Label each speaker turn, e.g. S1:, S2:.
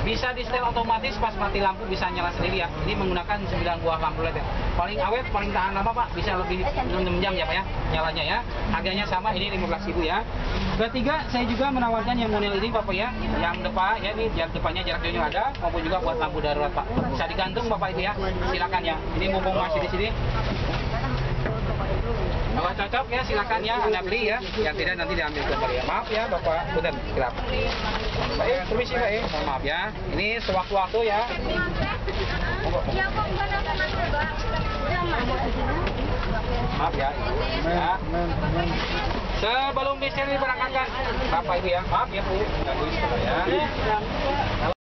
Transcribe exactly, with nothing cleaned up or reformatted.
S1: Bisa di setel otomatis, pas mati lampu bisa nyala sendiri ya. Ini menggunakan sembilan buah lampu L E D. Paling awet, paling tahan lama Pak, bisa lebih enam jam ya Pak ya, nyalanya ya. Harganya sama, ini lima belas ribu ya. Ketiga, saya juga menawarkan yang model ini Bapak ya, yang depan ya, ini jarak depannya jarak jauhnya ada, maupun juga buat lampu darurat Pak. Bisa digantung Bapak itu ya, silakan ya. Ini mumpung masih di sini. Kalau cocok ya silakan ya Anda beli ya, yang tidak nanti diambil kembali ya. Maaf ya Bapak, punten, silap. Baik, permisi Pak ya, mohon maaf ya. Ini sewaktu-waktu ya. Maaf ya, ya. Sebelum di sini diberangkatkan Bapak Ibu ya, maaf ya Bu, ya.